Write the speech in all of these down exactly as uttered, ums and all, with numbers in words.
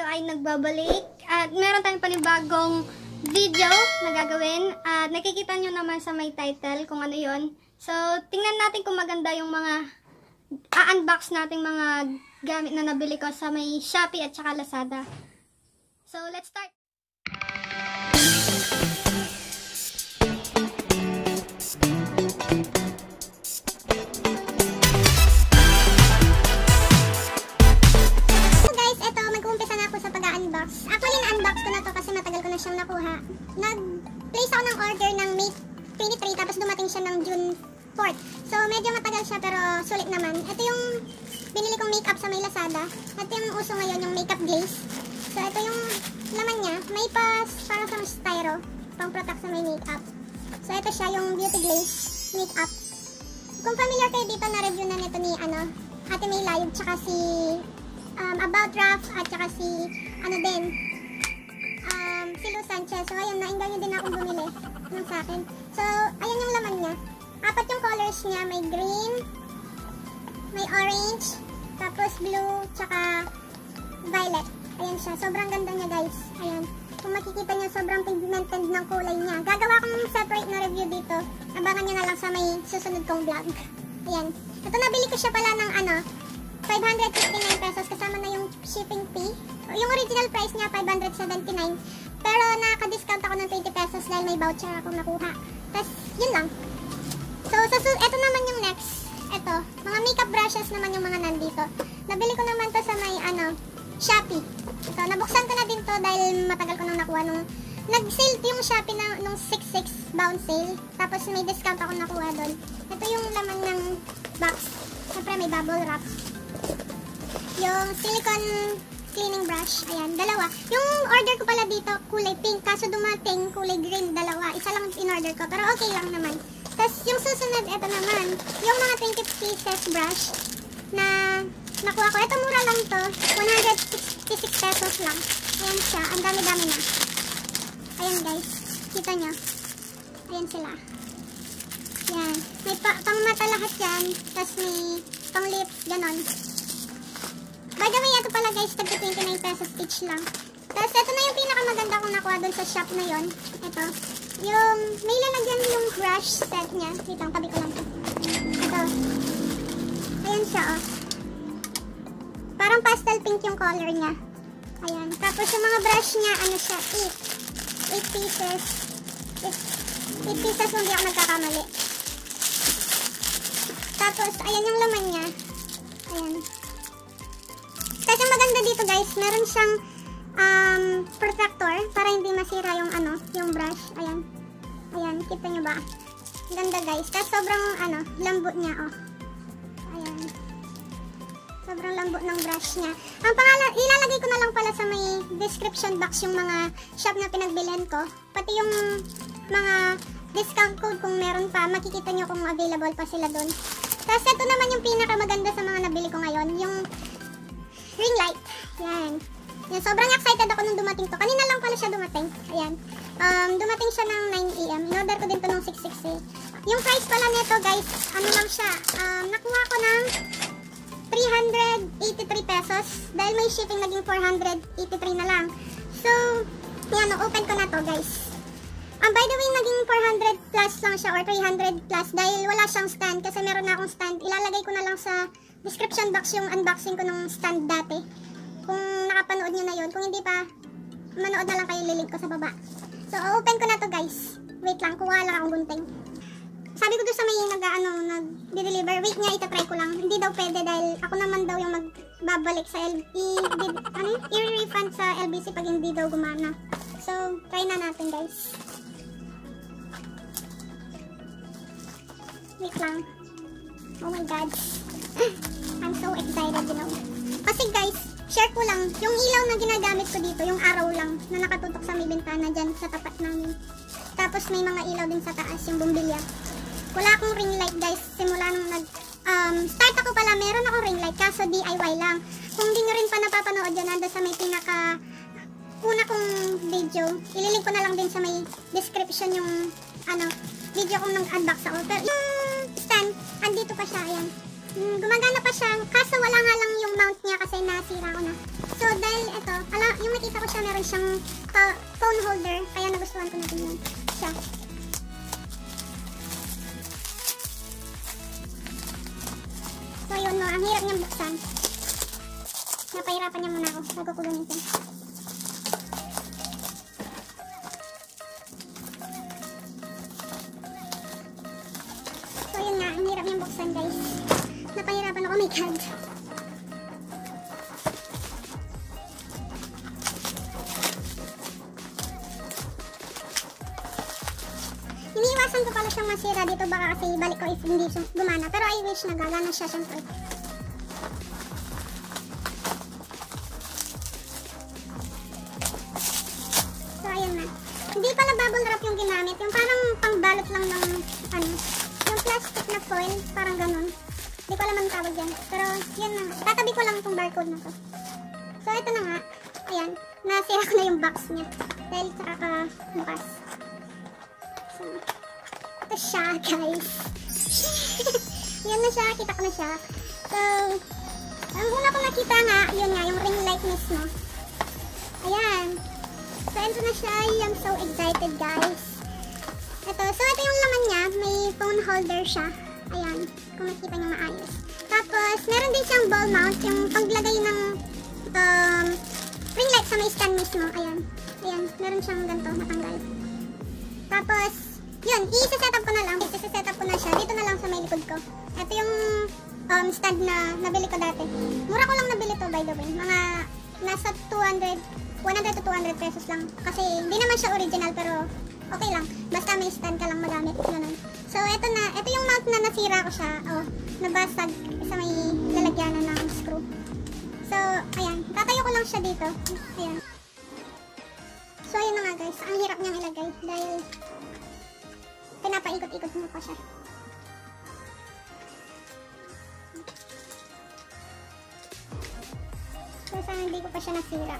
ay nagbabalik at meron tayong panibagong video na gagawin at nakikita nyo naman sa may title kung ano yon. So, tingnan natin kung maganda yung mga a-unbox nating mga gamit na nabili ko sa may Shopee at saka Lazada. So, let's start! Actually, na-unbox ko na to kasi matagal ko na siyang nakuha. Nag-place ako ng order ng May twenty-three tapos dumating siya ng June fourth. So, medyo matagal siya pero sulit naman. Ito yung binili kong makeup sa may Lazada. Ito yung uso ngayon, yung makeup glaze. So, ito yung laman niya. May pas, parang sa styro, pang protect sa may makeup. So, ito siya yung beauty glaze makeup. Kung familiar kayo dito, na-review na nito ni ano, Ate May Live, tsaka si um, About Raf, at tsaka si ano din, um, si Lu Sanchez. So, ayan, nainggan nyo din akong bumili ng sa akin. So, ayan yung laman niya. Apat yung colors niya. May green, may orange, tapos blue, tsaka violet. Ayan siya. Sobrang ganda niya, guys. Ayan. Kung makikita niyo, sobrang pigmented ng kulay niya. Gagawa ko ng separate na review dito. Abangan niyo na lang sa may susunod kong vlog. Ayan. Ito, nabili ko siya pala ng ano, five hundred fifty-nine pesos kasama na yung shipping fee. Yung original price niya five hundred seventy-nine, pero naka-discount ako ng twenty pesos dahil may voucher akong nakuha. Tapos yun lang. So, so, so ito naman yung next. Ito, mga makeup brushes naman yung mga nandito. Nabili ko naman to sa may ano, Shopee. Ito, nabuksan ko na din to dahil matagal ko nang nakuha nung nag-sale yung Shopee na nung six six bound sale. Tapos may discount ako nakuha doon. Ito yung laman ng box. Siyempre may bubble wrap. Yung silicone cleaning brush. Ayan, dalawa. Yung order ko pala dito, kulay pink. Kaso dumating, kulay green, dalawa. Isa lang in-order ko. Pero okay lang naman. Tapos yung susunod, ito naman. Yung mga twenty pieces brush na nakuha ko. Ito mura lang to. one hundred sixty-six pesos lang. Ayan siya. Ang dami-dami na. Ayan guys. Kita nyo. Ayan sila. Ayan. May pa pang mata lahat yan. Tapos may pang lips. Ganon. By the way, ito pala guys, tagto twenty-nine pesos each lang. Tapos ito na yung pinakamaganda kong nakuha doon sa shop na yon. Ito. Yung, may lalagyan yung brush set niya. Wait lang, tabi ko lang ito. Ito. Ayan siya, oh. Parang pastel pink yung color niya. Ayan. Tapos yung mga brush niya, ano siya, eight. eight pieces. eight pieces kung di ako nagkakamali. Tapos, ayan yung laman niya. Ayan. Kasi maganda dito guys, meron siyang um, protector para hindi masira yung ano, yung brush. Ayan. Ayan, kita nyo ba? Ganda guys. Tapos sobrang ano, lambot niya, oh. Ayan. Sobrang lambot ng brush niya. Ang pangalan, ilalagay ko na lang pala sa may description box yung mga shop na pinagbilhan ko. Pati yung mga discount code kung meron pa, makikita nyo kung available pa sila doon. Tapos ito naman yung pinakamaganda sa mga nabili ko ngayon, yung ring light. Yan. Yan. Sobrang excited ako nung dumating to. Kanina lang pala siya dumating. Ayan. Um, dumating siya ng nine A M In-order ko din to ng six six sale. Yung price pala nito guys, ano lang siya. Um, nakuha ko ng three hundred eighty-three pesos. Dahil may shipping, naging four hundred eighty-three na lang. So, yan. Open ko na to guys. Um, by the way, naging four hundred plus lang siya or three hundred plus dahil wala siyang stand. Kasi meron na akong stand. Ilalagay ko na lang sa description box yung unboxing ko ng stand dati. Kung nakapanood nyo na yun. Kung hindi pa, manood na lang kayo, lilink ko sa baba. So, open ko na to guys. Wait lang, kuha lang akong gunting. Sabi ko doon sa may nag-ano, nag-deliver. Wait nga, itatry ko lang. Hindi daw pwede dahil ako naman daw yung magbabalik sa L B C. Ano yun? I-refund sa L B C pag hindi daw gumana. So, try na natin guys. Wait lang. Oh my god. I'm so excited, you know. Kasi guys, share ko lang, yung ilaw na ginagamit ko dito, yung araw lang, na nakatutok sa may bintana dyan sa tapat namin. Tapos may mga ilaw din sa taas, yung bumbilya. Wala akong ring light guys, simula nung nag, um, start ako pala, meron akong ring light, kaso D I Y lang. Kung di nyo rin pa napapanood dyan, nanda sa may pinaka, una kong video, ililink ko na lang din sa may description yung, ano, video kong nag-unbox ako. Pero yung stand, andito pa siya, ayan. Gumagana pa siya, kaso wala nga lang yung mount niya kasi nasira ko na. So, dahil ito, ala, yung nakita ko siya, meron siyang uh, phone holder, kaya nagustuhan ko na din yun siya. So yun no, ang hirap niyang buksan. Napahirapan niya muna ako bago ko gamitin. So yun nga, ang hirap niyang buksan guys. Napahirapan ako, oh my god. Iniiwasan ko pala siyang masira dito, baka kasi balik ko if hindi gumana. Pero I wish na gagana siya syempre. So ayun na. Hindi pala bubble wrap yung ginamit. Yung parang pangbalot lang ng ano, yung plastic na foil, parang ganun. Hindi ko alam ang tawag yan. Pero yun na. Tatabi ko lang itong barcode na to. So ito na nga. Ayan. Nasira ko na yung box niya. Dahil sa kakabukas. So, ito siya guys. Yan na siya. Kita ko na siya. So, ang una ko nakita nga, yun nga, yung ring light mismo. Ayan. So, ito na siya. I'm so excited guys. Ito. So, ito yung laman niya. May phone holder siya. Ayan. Kung makita niyo maayos. Tapos, meron din siyang ball mount. Yung paglagay ng um, ring light sa may stand mismo. Ayan. Ayan. Meron siyang ganito. Matanggal. Tapos, yun. I-set up ko na lang. I-set up ko na siya. Dito na lang sa may likod ko. Ito yung um, stand na nabili ko dati. Mura ko lang nabili to by the way. Mga nasa two hundred, one hundred to two hundred pesos lang. Kasi hindi naman siya original pero okay lang. Basta may stand ka lang magamit. Ganun. So, ito na. Ito yung mount na nasira ko siya. Oh, nabasag sa may lalagyanan ng screw. So, ayan. Tatayo ko lang siya dito. Ayan. So, ayun na nga guys. Ang hirap niyang ilagay. Dahil pinapaikot-ikot mo pa siya. So, sana hindi ko pa siya nasira.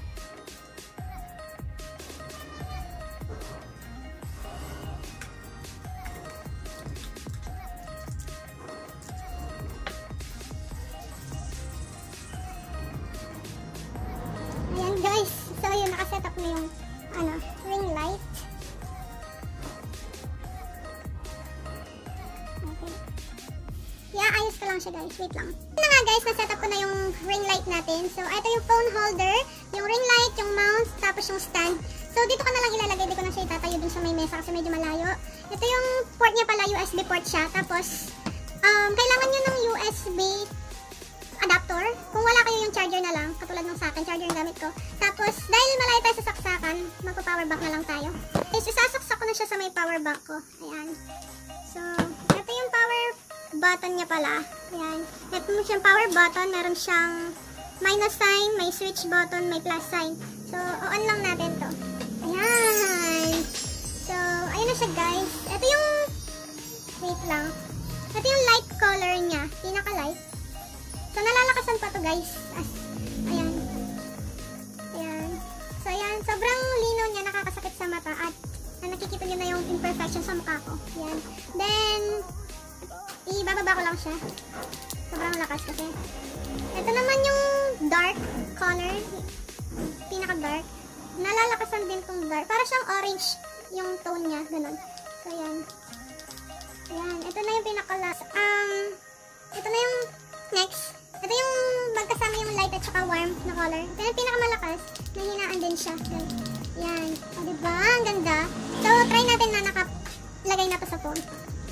Ayan guys. So, yun. Nakaset up na yung ano, ring light. Okay. Yeah, ayos ko lang siya guys. Wait lang. Ito na nga guys, na-set up ko na yung ring light natin. So, ito yung phone holder, yung ring light, yung mouse, tapos yung stand. So, dito ka na lang ilalagay. Dito ko na siya itatayo dun sa may mesa kasi medyo malayo. Ito yung port niya pala, U S B port siya. Tapos, um, kailangan nyo ng U S B adapter. Kung wala kayo yung charger na lang, katulad ng sa akin, charger yung gamit ko. Tapos, dahil malayo tayo sa saksakan, magpo-power bank na lang tayo. Is, isasaksak ko na siya sa may power bank ko. Ayan. So, ito yung power button niya pala. Ayan. Ito mo siyang power button. Meron siyang minus sign, may switch button, may plus sign. So, on lang natin to. Ayan. So, ayun na siya guys. Ito yung, wait lang. Ito yung light color niya. Pinaka-light. So, nalalakasan pa to guys. As, ayan. Ayan. So, ayan. Sobrang linaw niya. Nakakasakit sa mata. At, na nakikita niyo na yung imperfection sa mukha ko. Ayan. Then, ibababa ko lang siya. Sobrang lakas kasi. Ito naman yung dark color. Pinaka-dark. Nalalakasan din tong dark. Para siyang orange yung tone niya. Ganun. So, ayan. Ayan. Ito na yung pinaka-last. Um, ito na yung next. Ito yung magkasama yung light at saka warm na color. Ito yung pinakamalakas. Nahinaan din siya. Ayan. O, diba? Ang ganda. So, try natin na nakalagay na to sa phone.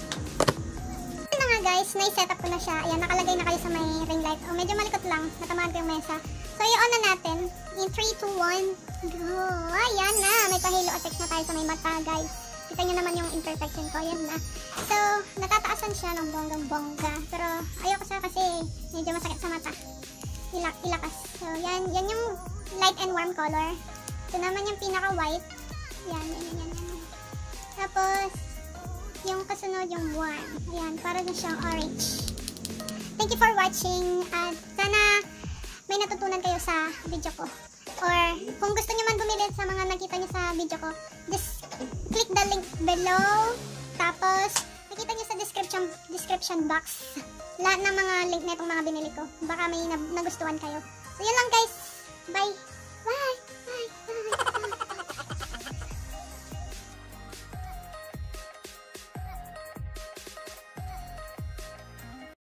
Ito na nga guys. Na-set up ko na siya. Ayan. Nakalagay na kayo sa may ring light. O, medyo malikot lang. Natamaan ko yung mesa. So, i-on na natin. In three, two, one, go! Ayan na. May pa-halo effect na tayo sa may mata guys. Kita nyo naman yung imperfection ko. Ayan na. So, natataasan siya ng bonggang-bongga. Pero, ayoko siya kasi medyo masakit sa mata. Ilak ilakas. So, yan. Yan yung light and warm color. Ito naman yung pinaka-white. Yan, yan, yan, yan. Tapos, yung kasunod yung warm. Ayan, para na siyang orange. Thank you for watching. At sana may natutunan kayo sa video ko. Or, kung gusto nyo man bumili sa mga nakita nyo sa video ko, just click the link below. Tapos, nakita nyo sa description description box lahat ng mga link na itong mga binili ko. Baka may nagustuhan kayo. So, yun lang guys.